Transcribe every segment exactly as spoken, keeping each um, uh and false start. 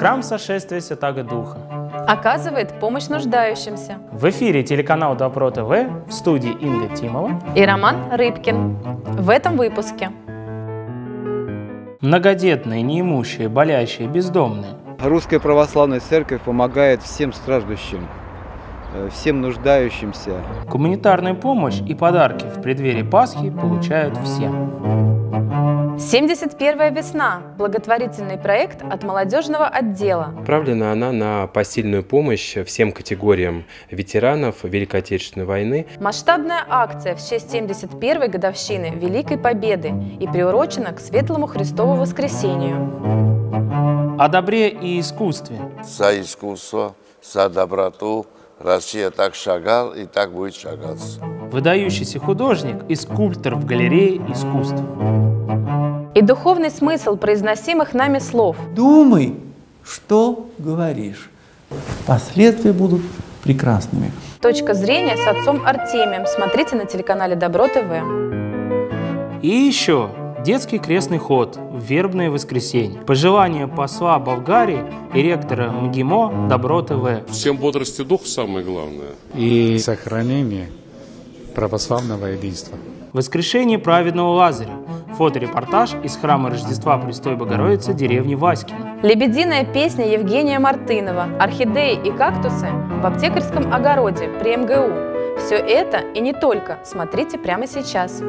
Храм Сошествия Святаго Духа оказывает помощь нуждающимся. В эфире телеканал Добро ТВ, в студии Инга Тимова и Роман Рыбкин. В этом выпуске. Многодетные, неимущие, болящие, бездомные. Русская православная церковь помогает всем страждущим, всем нуждающимся. Гуманитарную помощь и подарки в преддверии Пасхи получают все. семьдесят первая весна. Благотворительный проект от молодежного отдела. Направлена она на посильную помощь всем категориям ветеранов Великой Отечественной войны. Масштабная акция в честь семьдесят первой годовщины Великой Победы и приурочена к Светлому Христову Воскресению. О добре и искусстве. За искусство, за доброту Россия так шагал и так будет шагаться. Выдающийся художник и скульптор в галерее искусств. И духовный смысл произносимых нами слов. Думай, что говоришь. Последствия будут прекрасными. Точка зрения с отцом Артемием. Смотрите на телеканале Добро ТВ. И еще детский крестный ход в вербное воскресенье. Пожелания посла Болгарии и ректора МГИМО Добро ТВ. Всем бодрости духа самое главное. И сохранение православного единства. Воскрешение праведного Лазаря. Фоторепортаж из храма Рождества Престой Богородицы деревни Васькино. Лебединая песня Евгения Мартынова. Орхидеи и кактусы в аптекарском огороде при МГУ. Все это и не только. Смотрите прямо сейчас.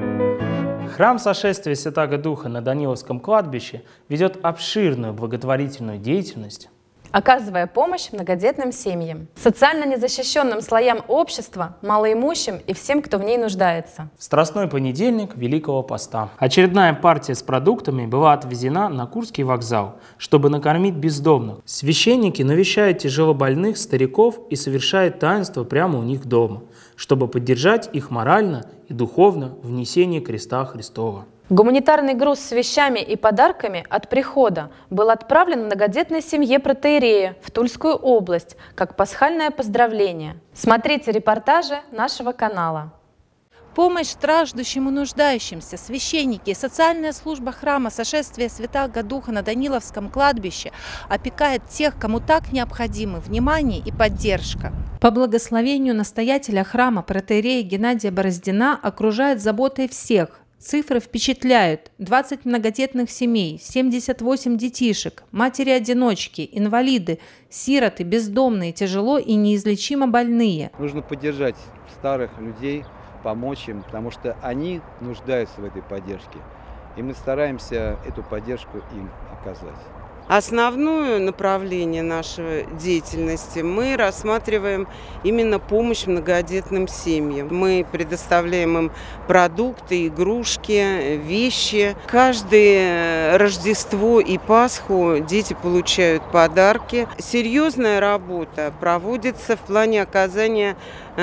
Храм Сошествия Святаго Духа на Даниловском кладбище ведет обширную благотворительную деятельность, оказывая помощь многодетным семьям, социально незащищенным слоям общества, малоимущим и всем, кто в ней нуждается. В Страстной понедельник Великого Поста очередная партия с продуктами была отвезена на Курский вокзал, чтобы накормить бездомных. Священники навещают тяжелобольных стариков и совершают таинство прямо у них дома, чтобы поддержать их морально и духовно в несении креста Христова. Гуманитарный груз с вещами и подарками от прихода был отправлен многодетной семье протоиерея в Тульскую область как пасхальное поздравление. Смотрите репортажи нашего канала. Помощь страждущим и нуждающимся, священники и социальная служба храма Сошествия Святаго Духа на Даниловском кладбище опекает тех, кому так необходимы внимание и поддержка. По благословению настоятеля храма протоиерея Геннадия Бороздина окружает заботой всех. Цифры впечатляют. двадцать многодетных семей, семьдесят восемь детишек, матери-одиночки, инвалиды, сироты, бездомные, тяжело и неизлечимо больные. Нужно поддержать старых людей, помочь им, потому что они нуждаются в этой поддержке. И мы стараемся эту поддержку им оказать. Основное направление нашей деятельности мы рассматриваем именно помощь многодетным семьям. Мы предоставляем им продукты, игрушки, вещи. Каждое Рождество и Пасху дети получают подарки. Серьезная работа проводится в плане оказания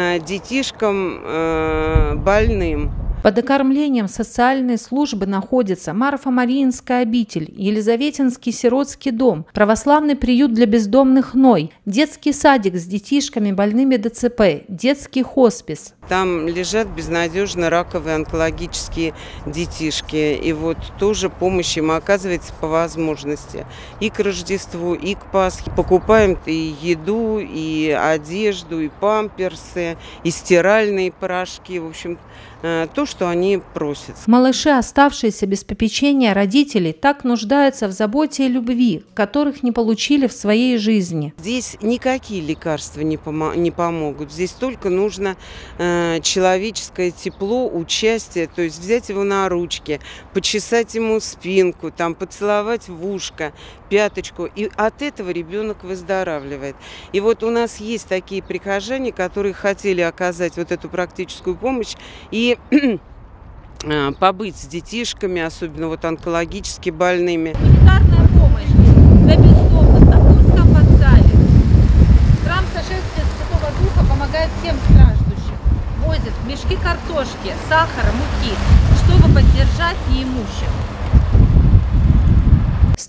детишкам больным. Под окормлением социальной службы находятся Марфа-Мариинская обитель, Елизаветинский сиротский дом, православный приют для бездомных Ной, детский садик с детишками больными ДЦП, детский хоспис. Там лежат безнадежно раковые онкологические детишки, и вот тоже помощь им оказывается по возможности и к Рождеству, и к Пасхе. Покупаем и еду, и одежду, и памперсы, и стиральные порошки, в общем, то, что они просят. Малыши, оставшиеся без попечения родителей, так нуждаются в заботе и любви, которых не получили в своей жизни. Здесь никакие лекарства не, помо не помогут. Здесь только нужно э, человеческое тепло, участие, то есть взять его на ручки, почесать ему спинку, там, поцеловать в ушко, пяточку, и от этого ребенок выздоравливает. И вот у нас есть такие прихожане, которые хотели оказать вот эту практическую помощь и побыть с детишками, особенно вот онкологически больными. Гуманитарная помощь для бездомных на Курском вокзале. Храм Сошествия Святого Духа помогает всем страждущим. Возит мешки картошки, сахара, муки, чтобы поддержать неимущих.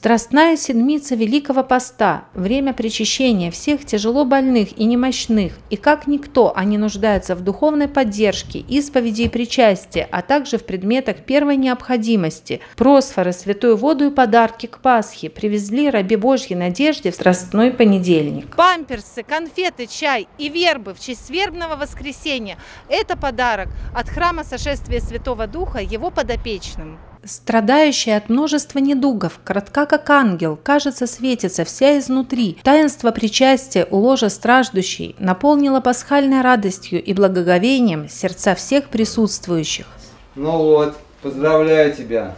Страстная седмица Великого Поста, время причащения всех тяжело больных и немощных, и как никто они нуждаются в духовной поддержке, исповеди и причастия, а также в предметах первой необходимости. Просфоры, святую воду и подарки к Пасхе привезли раби Божьей Надежде в Страстной понедельник. Памперсы, конфеты, чай и вербы в честь вербного воскресенья – это подарок от храма Сошествия Святого Духа его подопечным. Страдающая от множества недугов, кратка как ангел, кажется, светится вся изнутри. Таинство причастия у ложа страждущей наполнило пасхальной радостью и благоговением сердца всех присутствующих. Ну вот, поздравляю тебя.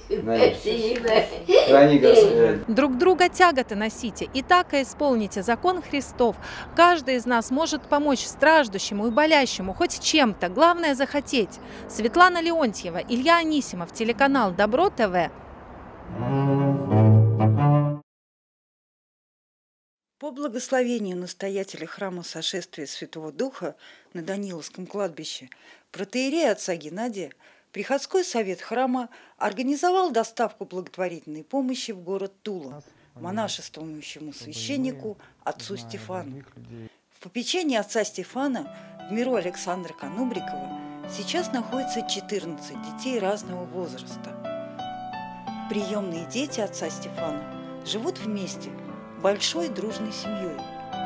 Храни Господь. Друг друга тяготы носите, и так и исполните закон Христов. Каждый из нас может помочь страждущему и болящему хоть чем-то, главное захотеть. Светлана Леонтьева, Илья Анисимов, телеканал Добро ТВ. По благословению настоятеля храма Сошествия Святого Духа на Даниловском кладбище протоиерея отца Геннадия приходской совет храма организовал доставку благотворительной помощи в город Тула монашествующему священнику отцу Стефану. В попечении отца Стефана в миру Александра Конубрикова сейчас находится четырнадцать детей разного возраста. Приемные дети отца Стефана живут вместе, большой дружной семьей.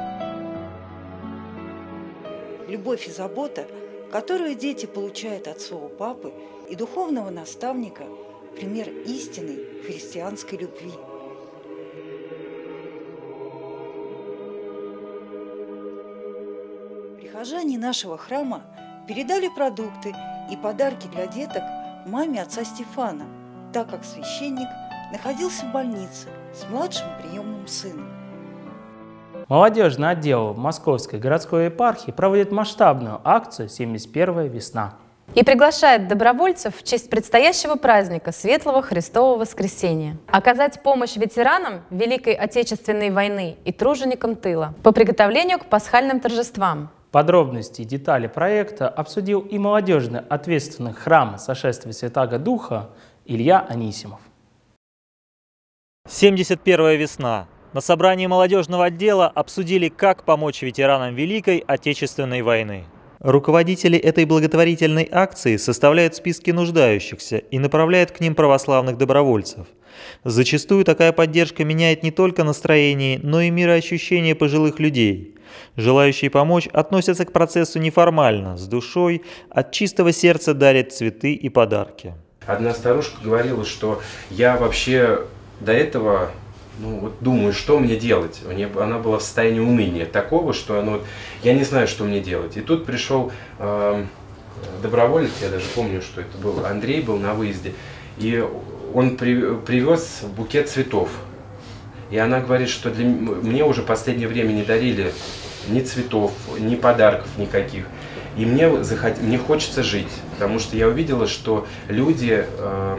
Любовь и забота, которую дети получают от своего папы и духовного наставника, пример истинной христианской любви. Прихожане нашего храма передали продукты и подарки для деток маме отца Стефана, так как священник находился в больнице с младшим приемным сыном. Молодежный отдел Московской городской епархии проводит масштабную акцию «семьдесят первая весна» и приглашает добровольцев в честь предстоящего праздника Светлого Христового Воскресения оказать помощь ветеранам Великой Отечественной войны и труженикам тыла по приготовлению к пасхальным торжествам. Подробности и детали проекта обсудил и молодежный ответственный храма Сошествия Святаго Духа Илья Анисимов. семьдесят первая весна. На собрании молодежного отдела обсудили, как помочь ветеранам Великой Отечественной войны. Руководители этой благотворительной акции составляют списки нуждающихся и направляют к ним православных добровольцев. Зачастую такая поддержка меняет не только настроение, но и мироощущение пожилых людей. Желающие помочь относятся к процессу неформально, с душой, от чистого сердца дарят цветы и подарки. Одна старушка говорила, что я вообще до этого... Ну, вот думаю, что мне делать. Она была в состоянии уныния такого, что она, вот, я не знаю, что мне делать. И тут пришел э, доброволец, я даже помню, что это был, Андрей был на выезде, и он при, привез букет цветов. И она говорит, что для, мне уже в последнее время не дарили ни цветов, ни подарков никаких. И мне, захот, мне хочется жить, потому что я увидела, что люди э,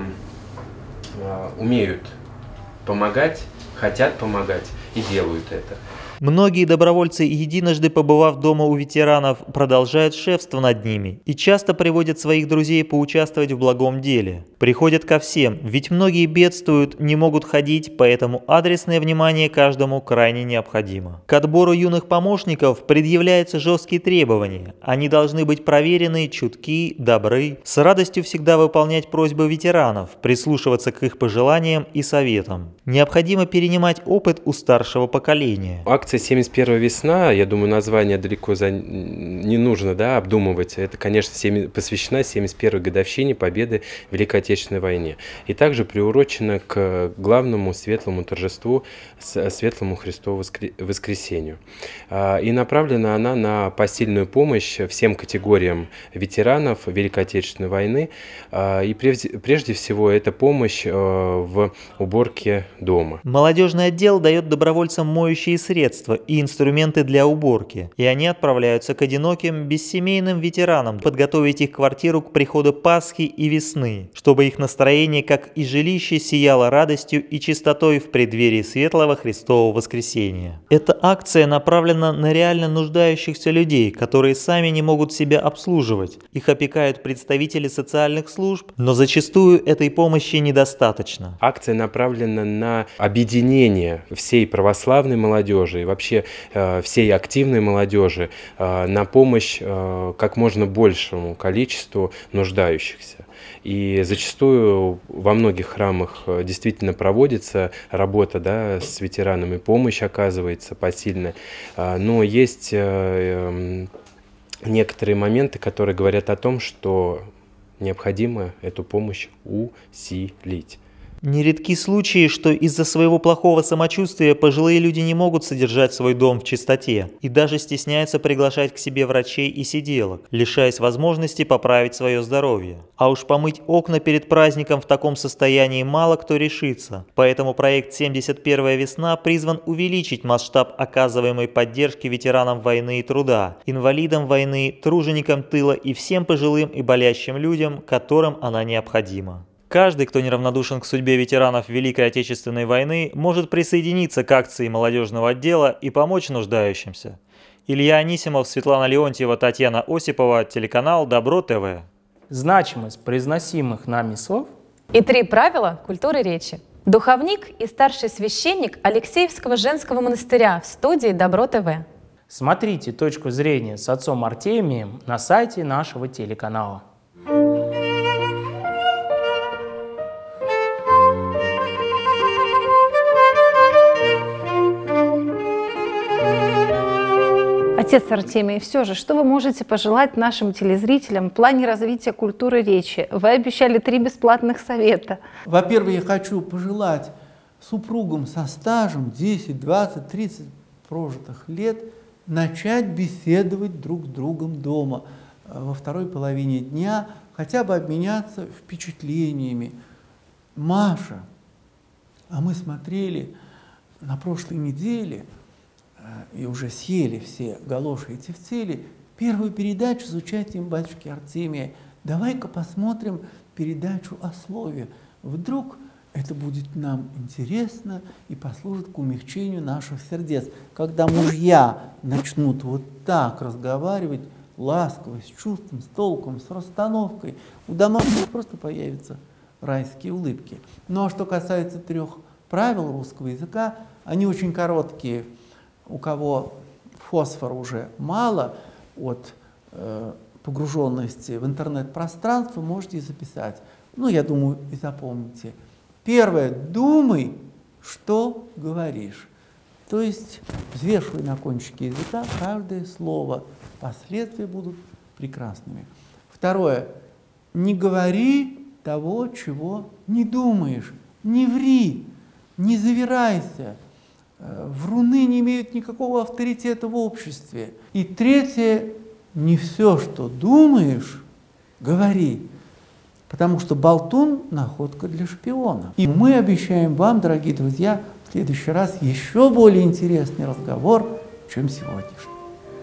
э, умеют помогать, хотят помогать и делают это. Многие добровольцы, единожды побывав дома у ветеранов, продолжают шефство над ними и часто приводят своих друзей поучаствовать в благом деле. Приходят ко всем, ведь многие бедствуют, не могут ходить, поэтому адресное внимание каждому крайне необходимо. К отбору юных помощников предъявляются жесткие требования. Они должны быть проверены, чутки, добры, с радостью всегда выполнять просьбы ветеранов, прислушиваться к их пожеланиям и советам. Необходимо перенимать опыт у старшего поколения. Акция «семьдесят первая весна», я думаю, название далеко за... не нужно, да, обдумывать. Это, конечно, семь... посвящена семьдесят первой годовщине победы в Великой Отечественной войне. И также приурочена к главному светлому торжеству, Светлому Христову Воскресению. И направлена она на посильную помощь всем категориям ветеранов Великой Отечественной войны. И прежде, прежде всего это помощь в уборке дома. Молодежный отдел дает добровольцам моющие средства, средства и инструменты для уборки, и они отправляются к одиноким, бессемейным ветеранам подготовить их квартиру к приходу Пасхи и весны, чтобы их настроение, как и жилище, сияло радостью и чистотой в преддверии светлого Христового воскресения. Эта акция направлена на реально нуждающихся людей, которые сами не могут себя обслуживать. Их опекают представители социальных служб, но зачастую этой помощи недостаточно. Акция направлена на объединение всей православной молодежи и вообще э, всей активной молодежи э, на помощь э, как можно большему количеству нуждающихся. И зачастую во многих храмах действительно проводится работа, да, с ветеранами, помощь оказывается посильная, но есть некоторые моменты, которые говорят о том, что необходимо эту помощь усилить. Нередки случаи, что из-за своего плохого самочувствия пожилые люди не могут содержать свой дом в чистоте и даже стесняются приглашать к себе врачей и сиделок, лишаясь возможности поправить свое здоровье. А уж помыть окна перед праздником в таком состоянии мало кто решится. Поэтому проект «семьдесят первая весна» призван увеличить масштаб оказываемой поддержки ветеранам войны и труда, инвалидам войны, труженикам тыла и всем пожилым и болящим людям, которым она необходима. Каждый, кто неравнодушен к судьбе ветеранов Великой Отечественной войны, может присоединиться к акции молодежного отдела и помочь нуждающимся. Илья Анисимов, Светлана Леонтьева, Татьяна Осипова, телеканал Добро ТВ. Значимость произносимых нами слов и три правила культуры речи. Духовник и старший священник Алексеевского женского монастыря в студии Добро ТВ. Смотрите точку зрения с отцом Артемием на сайте нашего телеканала. Отец Артемий, все же, что вы можете пожелать нашим телезрителям в плане развития культуры речи? Вы обещали три бесплатных совета. Во-первых, я хочу пожелать супругам со стажем десять, двадцать, тридцать прожитых лет начать беседовать друг с другом дома во второй половине дня, хотя бы обменяться впечатлениями. Маша, а мы смотрели на прошлой неделе и уже съели все галоши и тефтели, первую передачу с участием батюшки Артемия. Давай-ка посмотрим передачу о слове. Вдруг это будет нам интересно и послужит к умягчению наших сердец. Когда мужья начнут вот так разговаривать, ласково, с чувством, с толком, с расстановкой, у домашних просто появятся райские улыбки. Ну а что касается трех правил русского языка, они очень короткие. У кого фосфора уже мало от э, погруженности в интернет-пространство, можете записать. Ну, я думаю, и запомните. Первое. Думай, что говоришь. То есть взвешивай на кончике языка каждое слово. Последствия будут прекрасными. Второе. Не говори того, чего не думаешь. Не ври, не завирайся. Вруны не имеют никакого авторитета в обществе. И третье, не все, что думаешь, говори, потому что болтун – находка для шпиона. И мы обещаем вам, дорогие друзья, в следующий раз еще более интересный разговор, чем сегодняшний.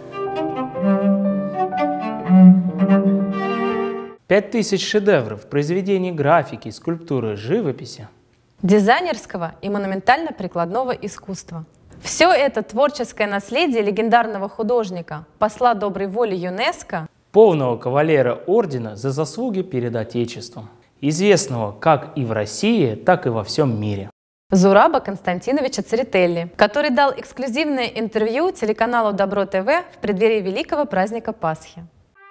Пять тысяч шедевров произведений графики, скульптуры, живописи, дизайнерского и монументально-прикладного искусства. Все это творческое наследие легендарного художника, посла доброй воли ЮНЕСКО, полного кавалера ордена за заслуги перед Отечеством, известного как и в России, так и во всем мире. Зураба Константиновича Церетели, который дал эксклюзивное интервью телеканалу Добро ТВ в преддверии великого праздника Пасхи.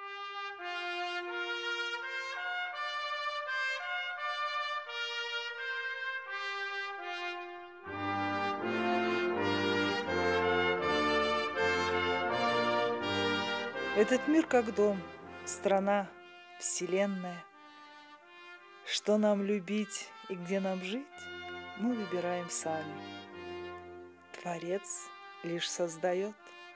Этот мир как дом, страна, вселенная. Что нам любить и где нам жить, мы выбираем сами. Творец лишь создает.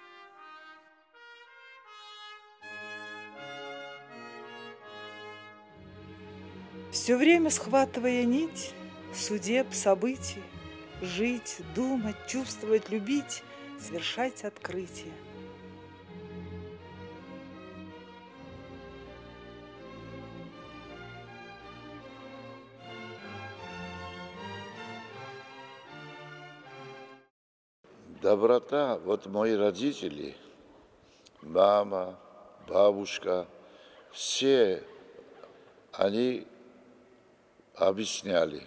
Все время схватывая нить судеб, событий, жить, думать, чувствовать, любить, совершать открытие. Доброта, вот мои родители, мама, бабушка, все они объясняли.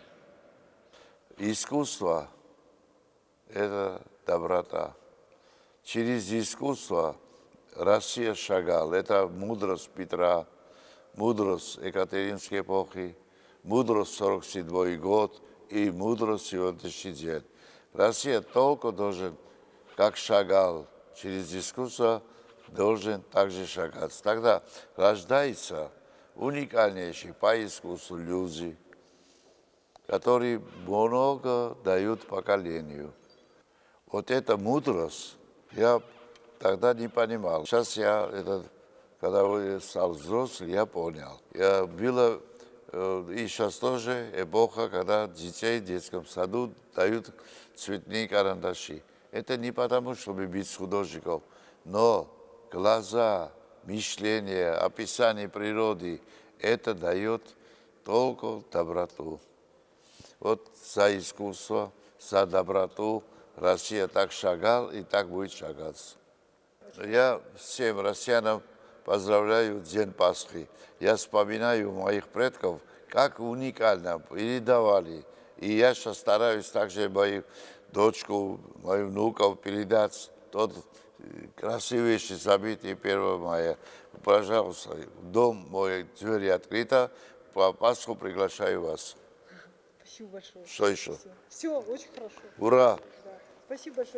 Искусство – это доброта. Через искусство Россия шагала. Это мудрость Петра, мудрость Екатеринской эпохи, мудрость сорок седьмой год и мудрость сегодняшний день. Россия только должен, как шагал через искусство, должен также шагать. Тогда рождается уникальнейшие по искусству люди, которые много дают поколению. Вот эта мудрость я тогда не понимал. Сейчас я, это, когда я стал взрослым, я понял. Я была, и сейчас тоже эпоха, когда детей в детском саду дают цветные карандаши. Это не потому, чтобы быть художником, но глаза, мышление, описание природы, это дает только доброту. Вот за искусство, за доброту Россия так шагала и так будет шагать. Я всем россиянам поздравляю День Пасхи. Я вспоминаю моих предков, как уникально передавали. И я сейчас стараюсь также мою дочку, мою внуков передать тот красивейший событие первого мая. Пожалуйста, дом мой, двери открыты, по Пасху приглашаю вас. Спасибо большое. Что еще? Все, Все очень хорошо. Ура! Да. Спасибо большое.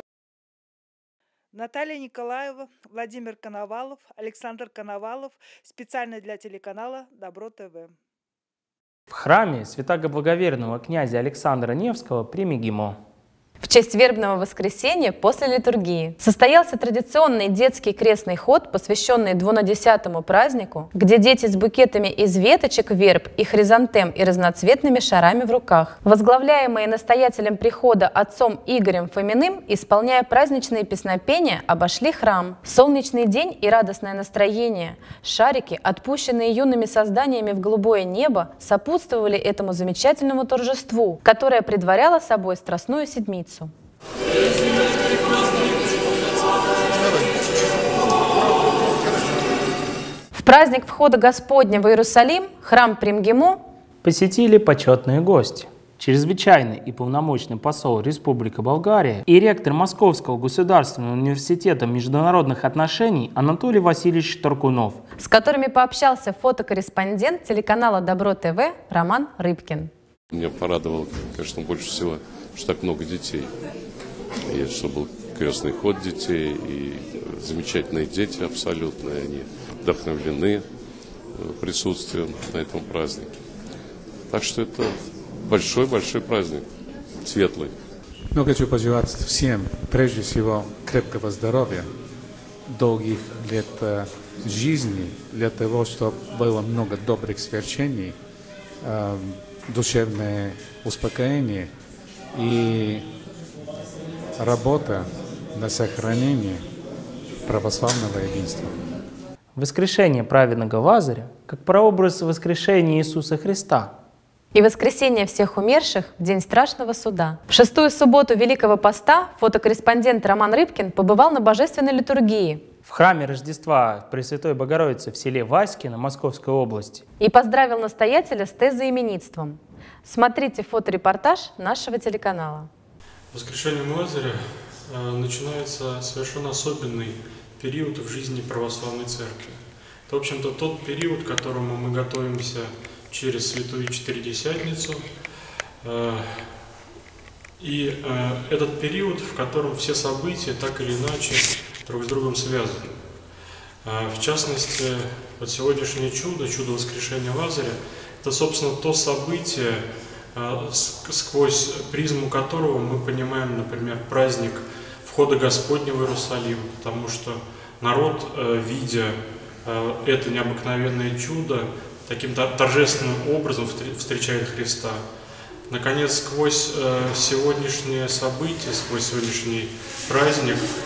Наталья Николаева, Владимир Коновалов, Александр Коновалов. Специально для телеканала Добро ТВ. В храме святаго-благоверного князя Александра Невского при МИГИМО. В честь вербного воскресенья после литургии состоялся традиционный детский крестный ход, посвященный двунадесятому празднику, где дети с букетами из веточек верб и хризантем и разноцветными шарами в руках, возглавляемые настоятелем прихода отцом Игорем Фоминым, исполняя праздничные песнопения, обошли храм. Солнечный день и радостное настроение, шарики, отпущенные юными созданиями в голубое небо, сопутствовали этому замечательному торжеству, которое предваряло собой Страстную Седмицу. В праздник входа Господня в Иерусалим, храм при МГИМО, посетили почетные гости. Чрезвычайный и полномочный посол Республики Болгария и ректор Московского государственного университета международных отношений Анатолий Васильевич Торкунов, с которыми пообщался фотокорреспондент телеканала Добро ТВ Роман Рыбкин. Меня порадовало, конечно, больше всего, что так много детей. И что был крестный ход детей, и замечательные дети абсолютно, они вдохновлены присутствием на этом празднике. Так что это большой-большой праздник, светлый. Ну, хочу пожелать всем, прежде всего, крепкого здоровья, долгих лет жизни, для того, чтобы было много добрых свершений, э, душевное успокоение и работа на сохранение православного единства. Воскрешение праведного Лазаря как прообраз воскрешения Иисуса Христа и воскресение всех умерших в день страшного суда. В шестую субботу Великого Поста фотокорреспондент Роман Рыбкин побывал на божественной литургии в храме Рождества Пресвятой Богородицы в селе Васькино Московской области и поздравил настоятеля с тезоименитством. Смотрите фоторепортаж нашего телеканала. Воскрешением Лазаря э, начинается совершенно особенный период в жизни православной церкви. Это, в общем-то, тот период, к которому мы готовимся через Святую Четыредесятницу. Э, и э, этот период, в котором все события так или иначе друг с другом связаны. Э, в частности, вот сегодняшнее чудо, чудо воскрешения Лазаря, это, собственно, то событие, сквозь призму которого мы понимаем, например, праздник входа Господня в Иерусалим, потому что народ, видя это необыкновенное чудо, таким торжественным образом встречает Христа. Наконец, сквозь сегодняшнее событие, сквозь сегодняшний праздник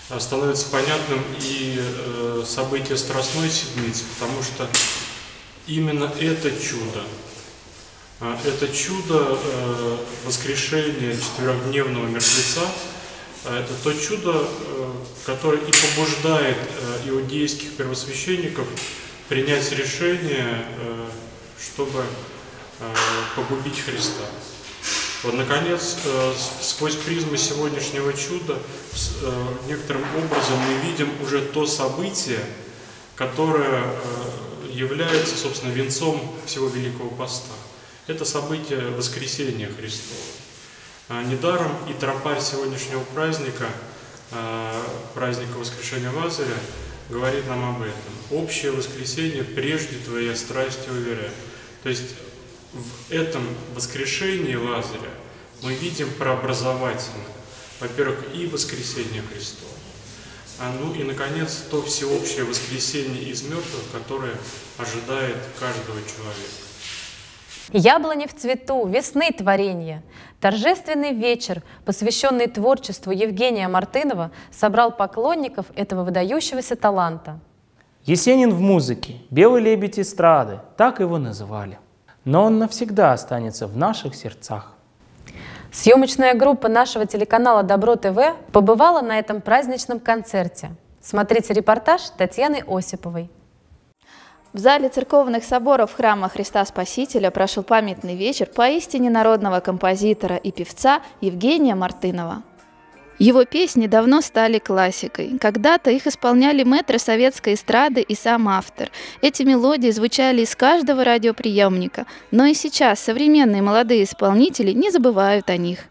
становится понятным и событие Страстной Седмицы, потому что именно это чудо, это чудо воскрешения четырехдневного мертвеца, это то чудо, которое и побуждает иудейских первосвященников принять решение, чтобы погубить Христа. Вот, наконец, сквозь призму сегодняшнего чуда некоторым образом мы видим уже то событие, которое является, собственно, венцом всего Великого Поста. Это событие воскресения Христова. Недаром и тропарь сегодняшнего праздника, праздника Воскрешения Лазаря, говорит нам об этом. Общее воскресение прежде твоя страсти уверяет. То есть в этом воскрешении Лазаря мы видим преобразовательно, во-первых, и воскресение Христова, а ну и, наконец, то всеобщее воскресение из мертвых, которое ожидает каждого человека. Яблони в цвету, весны творенья. Торжественный вечер, посвященный творчеству Евгения Мартынова, собрал поклонников этого выдающегося таланта. Есенин в музыке, белый лебедь эстрады, так его называли. Но он навсегда останется в наших сердцах. Съемочная группа нашего телеканала Добро ТВ побывала на этом праздничном концерте. Смотрите репортаж Татьяны Осиповой. В зале церковных соборов храма Христа Спасителя прошел памятный вечер поистине народного композитора и певца Евгения Мартынова. Его песни давно стали классикой. Когда-то их исполняли мэтры советской эстрады и сам автор. Эти мелодии звучали из каждого радиоприемника, но и сейчас современные молодые исполнители не забывают о них.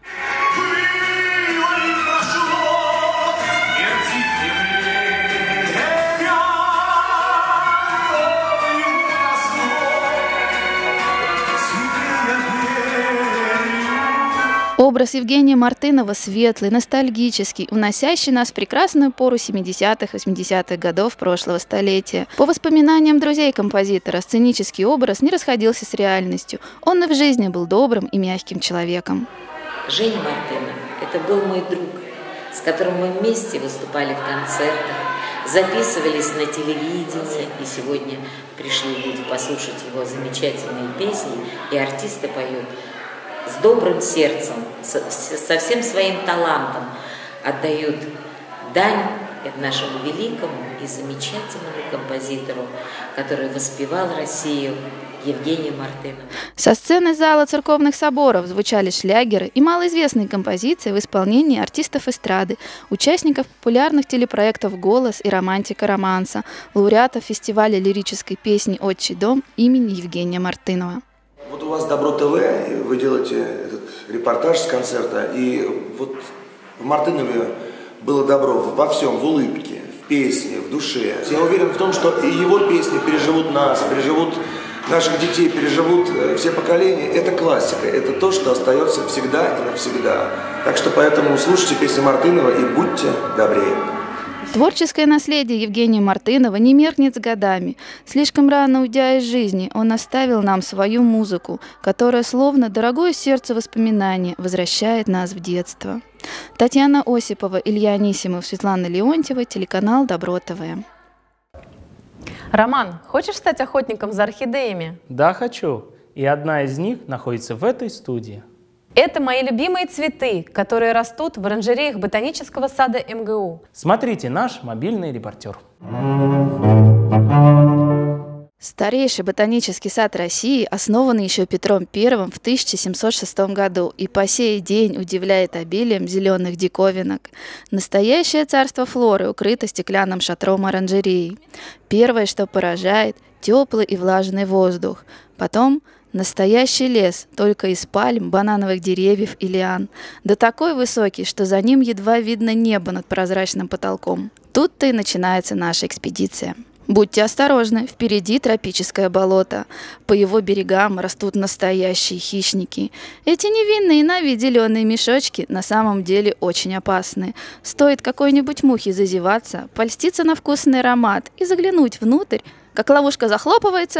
Образ Евгения Мартынова светлый, ностальгический, уносящий нас в прекрасную пору семидесятых-восьмидесятых годов прошлого столетия. По воспоминаниям друзей композитора, сценический образ не расходился с реальностью. Он и в жизни был добрым и мягким человеком. Женя Мартынов – это был мой друг, с которым мы вместе выступали в концертах, записывались на телевидении, и сегодня пришли люди послушать его замечательные песни, и артисты поют с добрым сердцем, со, со всем своим талантом, отдают дань нашему великому и замечательному композитору, который воспевал Россию, Евгению Мартынову. Со сцены зала церковных соборов звучали шлягеры и малоизвестные композиции в исполнении артистов эстрады, участников популярных телепроектов «Голос» и «Романтика романса», лауреатов фестиваля лирической песни «Отчий дом» имени Евгения Мартынова. Вот у вас Добро ТВ, вы делаете этот репортаж с концерта, и вот в Мартынове было добро во всем, в улыбке, в песне, в душе. Я уверен в том, что и его песни переживут нас, переживут наших детей, переживут все поколения. Это классика, это то, что остается всегда и навсегда. Так что поэтому слушайте песни Мартынова и будьте добрее. Творческое наследие Евгения Мартынова не меркнет с годами. Слишком рано уйдя из жизни, он оставил нам свою музыку, которая, словно дорогое сердце воспоминания, возвращает нас в детство. Татьяна Осипова, Илья Анисимов, Светлана Леонтьева, телеканал Добро ТВ. Роман, хочешь стать охотником за орхидеями? Да, хочу. И одна из них находится в этой студии. Это мои любимые цветы, которые растут в оранжереях ботанического сада эм гэ у. Смотрите наш мобильный репортер. Старейший ботанический сад России основан еще Петром Первым в тысяча семьсот шестом году и по сей день удивляет обилием зеленых диковинок. Настоящее царство флоры укрыто стеклянным шатром оранжереи. Первое, что поражает – теплый и влажный воздух. Потом – настоящий лес, только из пальм, банановых деревьев и лиан. Да такой высокий, что за ним едва видно небо над прозрачным потолком. Тут-то и начинается наша экспедиция. Будьте осторожны, впереди тропическое болото. По его берегам растут настоящие хищники. Эти невинные на вид зеленые мешочки на самом деле очень опасны. Стоит какой-нибудь мухе зазеваться, польститься на вкусный аромат и заглянуть внутрь, как ловушка захлопывается,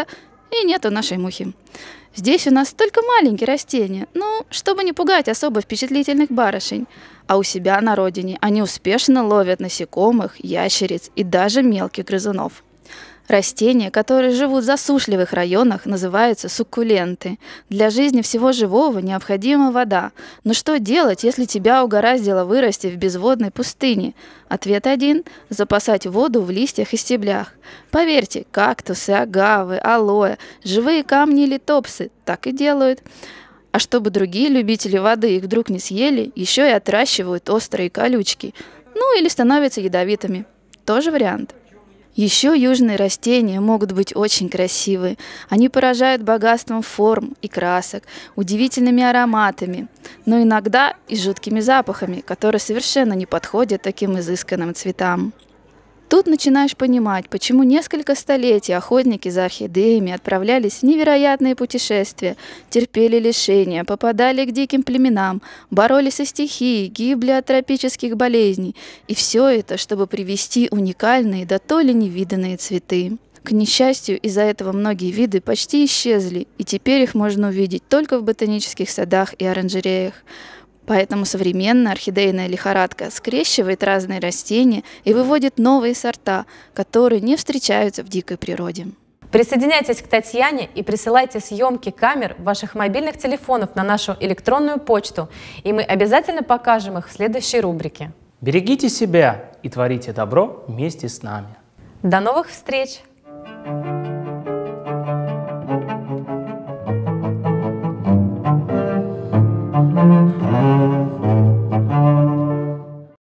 И нету нашей мухи. Здесь у нас только маленькие растения, ну, чтобы не пугать особо впечатлительных барышень. А у себя на родине они успешно ловят насекомых, ящериц и даже мелких грызунов. Растения, которые живут в засушливых районах, называются суккуленты. Для жизни всего живого необходима вода. Но что делать, если тебя угораздило вырасти в безводной пустыне? Ответ один – запасать воду в листьях и стеблях. Поверьте, кактусы, агавы, алоэ, живые камни или топсы так и делают. А чтобы другие любители воды их вдруг не съели, еще и отращивают острые колючки. Ну или становятся ядовитыми. Тоже вариант. Еще южные растения могут быть очень красивые. Они поражают богатством форм и красок, удивительными ароматами, но иногда и жуткими запахами, которые совершенно не подходят таким изысканным цветам. Тут начинаешь понимать, почему несколько столетий охотники за орхидеями отправлялись в невероятные путешествия, терпели лишения, попадали к диким племенам, боролись со стихией, гибли от тропических болезней. И все это, чтобы привести уникальные, да то ли невиданные цветы. К несчастью, из-за этого многие виды почти исчезли, и теперь их можно увидеть только в ботанических садах и оранжереях. Поэтому современная орхидейная лихорадка скрещивает разные растения и выводит новые сорта, которые не встречаются в дикой природе. Присоединяйтесь к Татьяне и присылайте съемки камер ваших мобильных телефонов на нашу электронную почту, и мы обязательно покажем их в следующей рубрике. Берегите себя и творите добро вместе с нами. До новых встреч! Thank you.